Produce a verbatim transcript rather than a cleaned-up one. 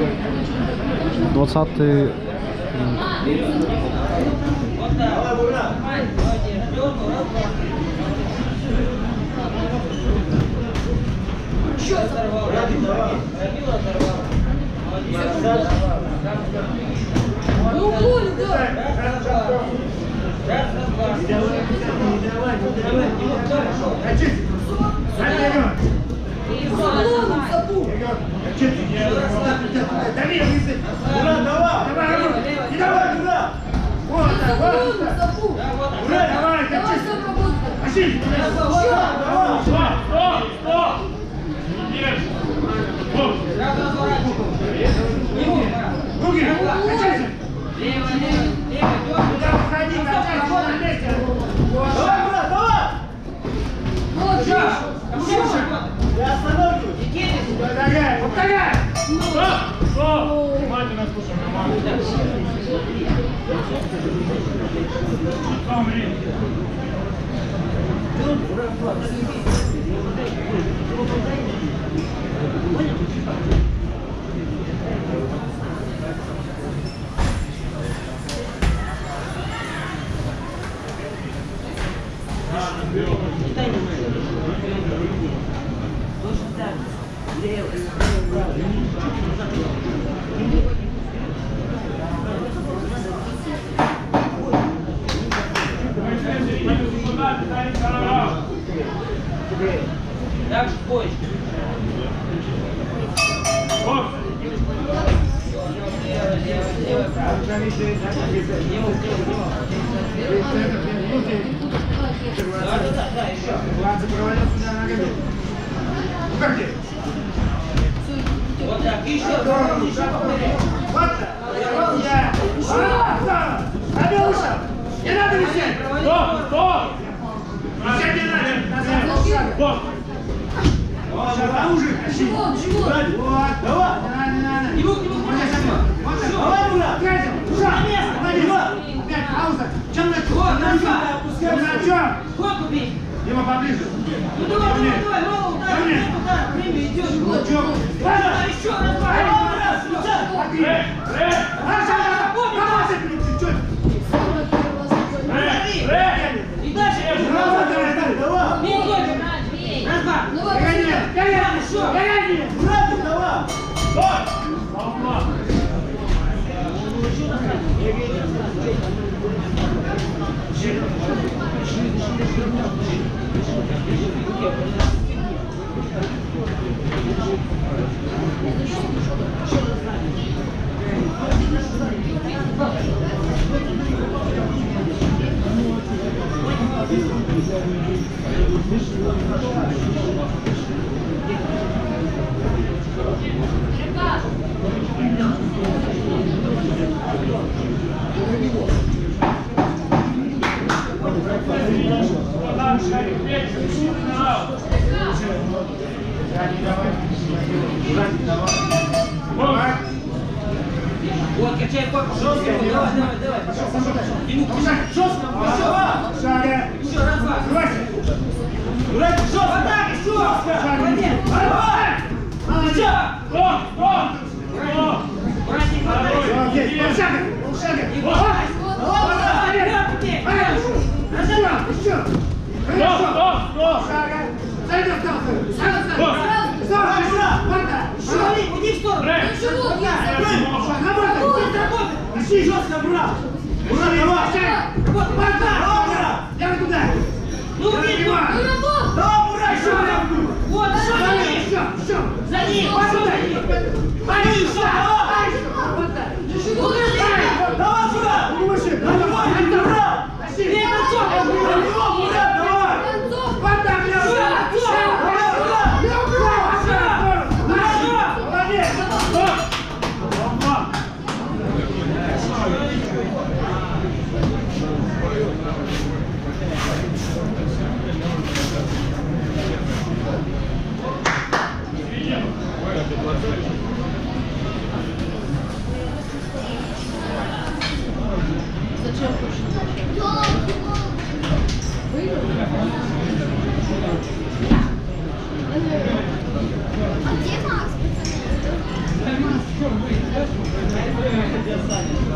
двадцатый. Ну, Коля, да. Дальше бой. Вот так, еще, еще повторяй. Вот так. Не надо висеть! Стоп! Стоп! Висеть не надо! Стоп! Оружие! Живот, живот! Вот! Давай! Не надо! Не мог, не мог! Давай, Бура! Пятим! На место! Опять пауза! Чем на чё? Вот, на чё? На чё? Сколько бей? Дима, поближе! Ну давай, давай, давай! Ролл, удар! Удар! Время идет! Ну чё? Давай, еще раз! Давай! Раз! Один! Раз! Давай! Чуть-чуть! И дальше! Давай, давай, давай! Бей только! Раз, два! Гони! Гони! Гони! Правда, давай! Стой! Алла! Вот, качай корпус, жестко, давай, давай, давай, пошел, пошел, ему, жестко, еще, еще, раз, два, жестко, вот так, еще, молодец, давай, еще, Стоп! Стоп! братик, хватай, и хватай, давай, давай, бей, разжимай, Стоп! Стоп! Стоп! Шури, уйди в сторону, Живот! жестко, брат, давай, вот, пока, Давай туда! ну, иди, Давай! давай, Бура, еще, вот, что за ним, Еще! Еще! за ним, пошел за ним, пари, еще, давай, Живот! давай, Бура, Выше! давай, Бура, бей, концов, Бура, давай, Саня.